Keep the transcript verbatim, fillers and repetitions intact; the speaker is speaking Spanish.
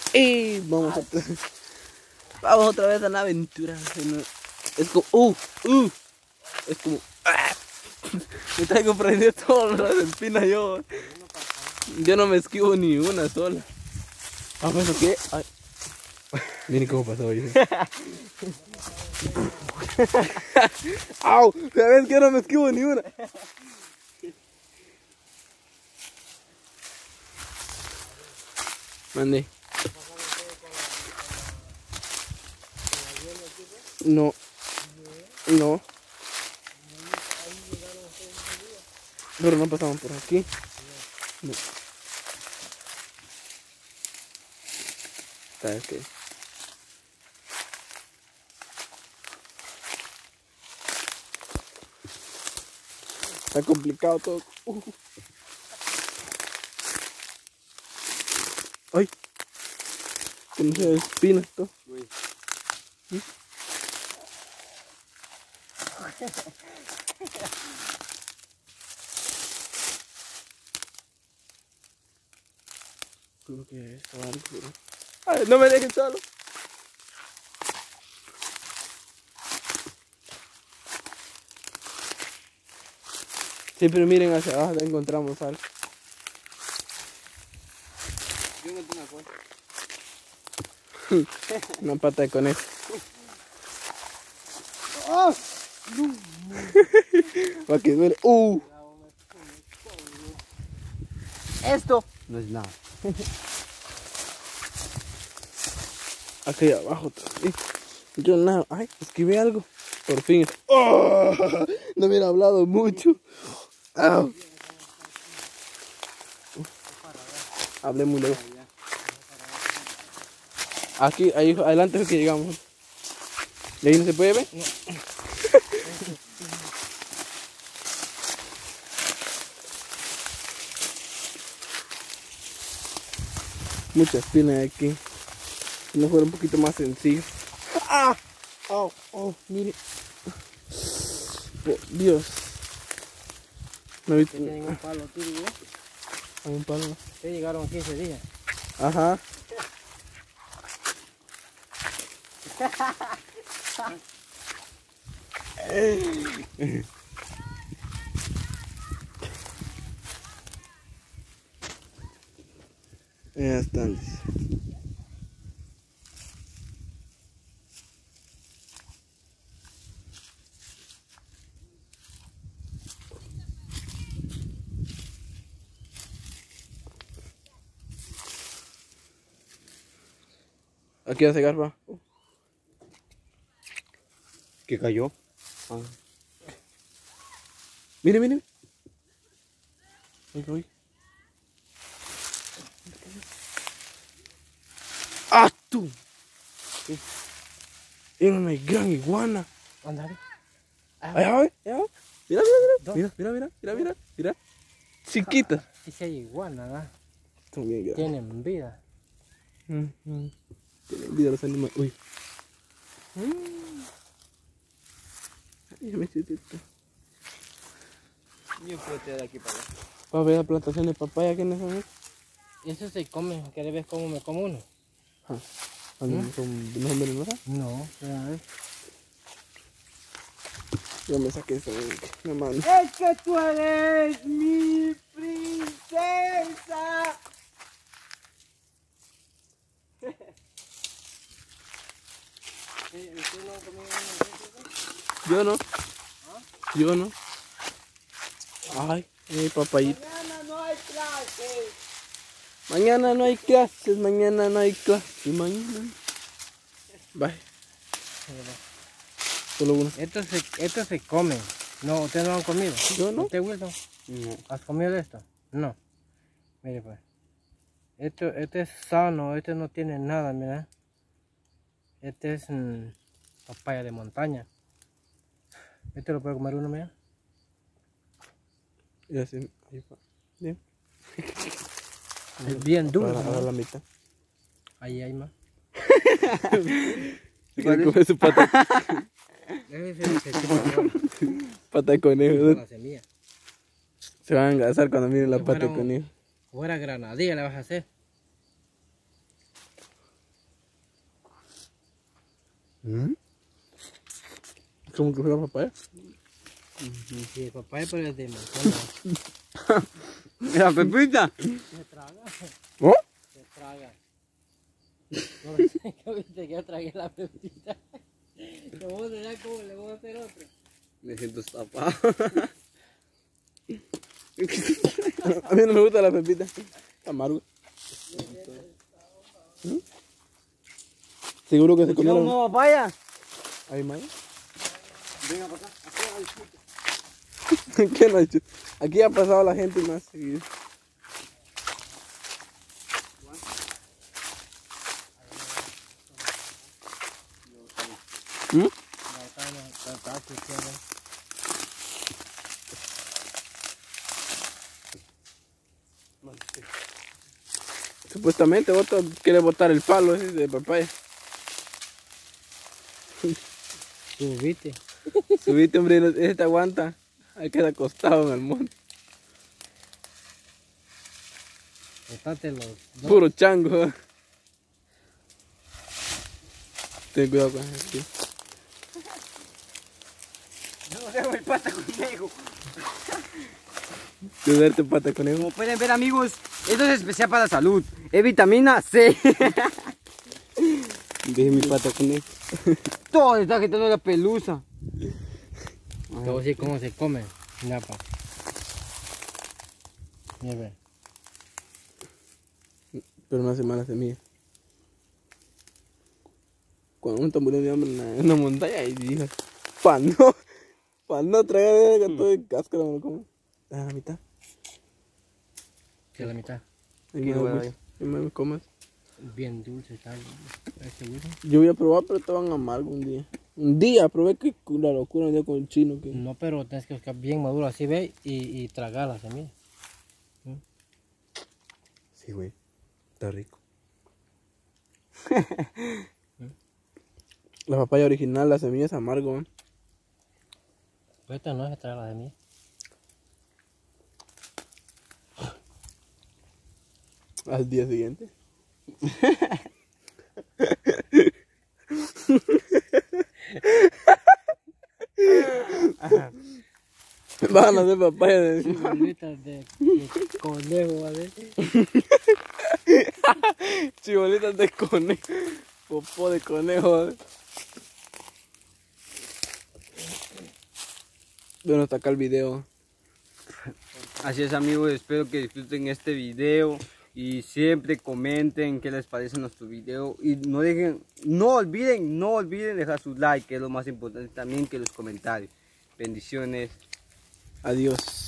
Y vamos otra, vamos otra vez a la aventura. Es como, uh, uh, es como, ah, me traigo prendido todas las espinas yo. Yo no me esquivo ni una sola. Ah, pues, ¿qué? Ay. Miren cómo pasó hoy. ¡Au! ¿Sabes que yo no me esquivo ni una? Mande. No. No. Pero no pasamos por aquí. No. ¿Sabes qué? Está complicado todo. Uh. Ay. Que no se espina esto. ¿Mm? Creo que es algo. Ay, no me dejen solo. Sí, pero miren hacia abajo, encontramos algo. Yo encontré una cosa. Una pata de conejo. ¡Oh! No. Para que duele. Uh. Esto no es nada. Aquí abajo también. Yo nada. Ay, esquivé algo. Por fin. Oh, no hubiera hablado mucho. Oh. Hablé muy lejos. Aquí, ahí adelante es que llegamos. ¿Y ahí no se puede ver? No. Muchas espinas aquí. Si no fuera un poquito más sencillo. ¡Ah! ¡Oh! ¡Oh! Mire. Por Dios. No he visto. Tienen un palo aquí, ¿eh? Un palo. Se llegaron quince días. Ajá. Ya están. Aquí hace garba. ¿Qué cayó? Ah. Mire, mire. Ahí voy. ¡Ah, tú! ¿Qué? Era una gran iguana. Ándale. Allá va, allá va. Mira, mira, mira. Mira, mira, mira, mira, mira. Chiquitas. Sí, sí hay iguana, ¿verdad? Son bien grandes. Tienen vida. Mm, mm. Tienen vida los animales. Uy. Mm. Ay, ya me siento esto. Yo puedo tirar de aquí para allá. Va a ver la plantación de papaya que no son. ¿Y eso se come? ¿Quieres ver cómo me como uno? Ah, ¿no son no son venenosas? No, a ver. Yo me saqué eso, mi mano. ¡Es que tú eres mi princesa! ¿Usted no ha comido una? Yo no. ¿Ah? Yo no. Ay, mi papayita. Mañana no hay clase. Mañana no hay clases, mañana no hay clases, mañana. Bye. Solo uno. Estos se, estos se comen. No, ustedes no han comido. Yo no. ¿Usted, Wilson? No. ¿Has comido de esto? No. Mire pues. Esto, este es sano, este no tiene nada, mira. Este es mmm, papaya de montaña. Este lo puede comer uno, mira. Y así, ahí va. Bien. Es bien duro. Ahora, ahora la mitad. Ahí hay más. Quiere comer su pata. Ese es el tipo de Pata de conejo. la semilla. Se van a engasar cuando miren la Si pata fuera de un- conejo. Fuera granadilla le vas a hacer. ¿Mm? ¿Cómo que fuera papaya? Sí, el papaya pero es de manzana. La pepita. Se traga. ¿Oh? Se traga. No sé qué viste que yo tragué la pepita. ¿Cómo vamos a hacer cómo le voy a hacer otro? Me siento estafado. A mí no me gusta la pepita. Amargo. ¿Mm? Seguro que se comieron. ¿Cómo papaya? ¿Hay más? Venga para acá. ¿Qué no ha hecho? Aquí ha pasado la gente más seguido. ¿Mm? No, está no, está está cuchara. Supuestamente vos quieres botar el palo ese de papaya. Subiste. Subiste, hombre, no- ese te aguanta. Ahí queda acostado en el monte. Botate los dos. Puro chango. Ten cuidado con eso. Tío. Yo no dejo el pata conmigo. Tú darte pata con él. Como pueden ver, amigos, esto es especial para la salud. Es vitamina C. Deje mi pata con él. Todo está quitando la pelusa. Te voy a decir cómo se come. Mira, pa. Mira, ve. Pero no hace mala semilla. Cuando uno está muriendo de hambre en la- en una montaña y dice, para no, para no traer el gato de cáscara, me lo como. A la mitad. Que la mitad. Y Qué me, bueno. me, y me comas. Bien dulce está este huevo. Yo voy a probar, pero estaban amargos un día. Un día probé que la locura un día con el chino. Que... No, pero tienes que buscar bien maduro así, ve, y, y tragar la semilla. Sí, güey. Está rico. La papaya original, la semilla es amargo. ¿Eh? Pues esta no es tragar la semilla. Al día siguiente. Van a hacer papaya de Bolitas de, de conejo, ¿vale? chibolitas de conejo. Popó de conejo. ¿Eh? Bueno, hasta acá el video. Así es, amigos, espero que disfruten este video y siempre comenten qué les parece nuestro video y no dejen, no olviden, no olviden dejar su like, que es lo más importante también que los comentarios. Bendiciones. Adiós.